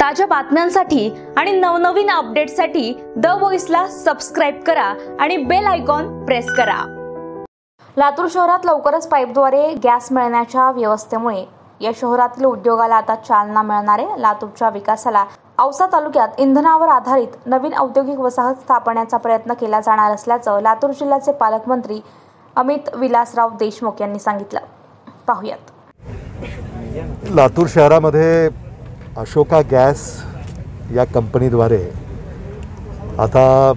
ताज्या बातम्यांसाठी आणि नवनवीन अपडेट्ससाठी द व्हॉइसला सबस्क्राइब करा आणि बेल आयकॉन प्रेस करा। लातूर शहरात लवकरच पाईपद्वारे गॅस मिळण्याच्या व्यवस्थेमुळे या शहरातील उद्योगाला आता चालना मिळणार आहे। लातूरच्या विकासाला औसा तालुक्यात इंधनावर आधारित नवीन औद्योगिक वसाहत स्थापण्याचा प्रयत्न केला जाणार असल्याचं लातूर जिल्ह्याचे पालकमंत्री अमित विलासराव देशमुख यांनी सांगितलं। पाहूयात। लातूर शहरामध्ये अशोका गॅस या कंपनीद्वारे आता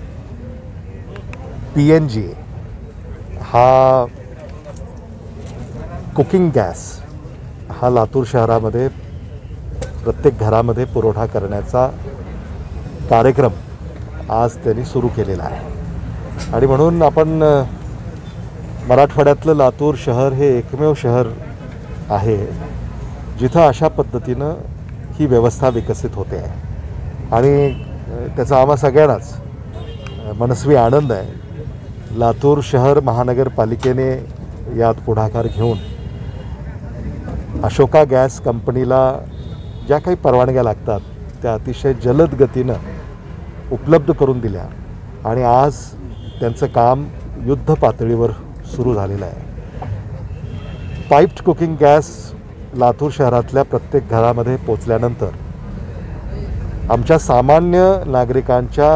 PNG हा कुकिंग गॅस हा लातूर शहरामध्ये प्रत्येक घरामध्ये पुरवठा करण्याचा कार्यक्रम आज त्यांनी सुरू केलेला आहे आणि म्हणून आपण मराठवाड्यातलं लातूर शहर हे एकमेव शहर आहे जिथं अशा पद्धतीनं ही व्यवस्था विकसित होते आहे आणि त्याचा आम्हा सगळ्यांनाच मनस्वी आनंद आहे। लातूर शहर महानगरपालिकेने यात पुढाकार घेऊन अशोका गॅस कंपनीला ज्या काही परवानग्या लागतात त्या अतिशय जलद गतीनं उपलब्ध करून दिल्या आणि आज त्यांचं काम युद्ध पातळीवर सुरू झालेलं आहे। पाईप्ड कुकिंग गॅस लातूर शहरातल्या प्रत्येक घरामध्ये पोचल्यानंतर आमच्या सामान्य नागरिकांच्या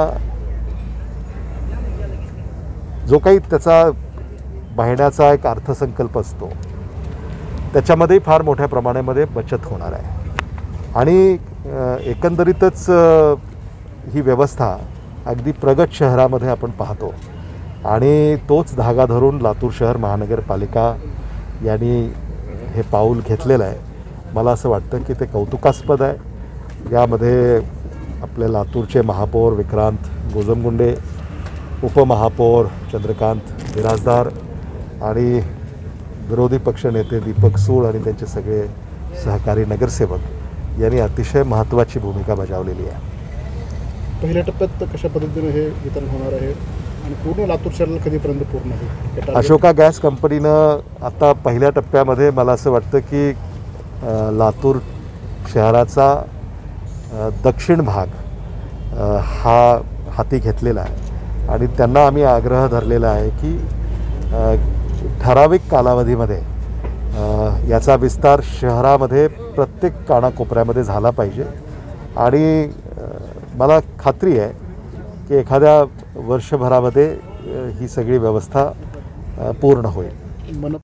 जो काही त्याचा पाहण्याचा एक अर्थसंकल्प असतो त्याच्यामध्ये फार मोठ्या प्रमाणामध्ये बचत होणार आहे आणि एकंदरीतच ही व्यवस्था अगदी प्रगत शहरामध्ये आपण पाहतो आणि तोच धागा धरून लातूर शहर महानगरपालिका यांनी हे पाऊल घेतलेलं आहे। मला असं वाटतं की ते कौतुकास्पद आहे। यामध्ये आपले लातूरचे महापौर विक्रांत गोजमगुंडे, उपमहापौर चंद्रकांत बिराजदार आणि विरोधी पक्ष नेते दीपक सूळ आणि त्यांचे सगळे सहकारी नगरसेवक यांनी अतिशय महत्त्वाची भूमिका बजावलेली आहे। पहिल्या टप्प्यात कशा पद्धतीने हे वितरण होणार आहे आणि पूर्ण लातूर शहराला कधीपर्यंत पूर्ण होईल? अशोका गॅस कंपनीनं आता पहिल्या टप्प्यामध्ये मला असं वाटतं की लातूर शहराचा दक्षिण भाग हा हाती घेतलेला आहे आणि त्यांना आम्ही आग्रह धरलेला आहे की ठराविक कालावधीमध्ये याचा विस्तार शहरामध्ये प्रत्येक कानाकोपऱ्यामध्ये झाला पाहिजे आणि मला खात्री आहे की एखाद्या वर्षभरामध्ये ही सगळी व्यवस्था पूर्ण होईल।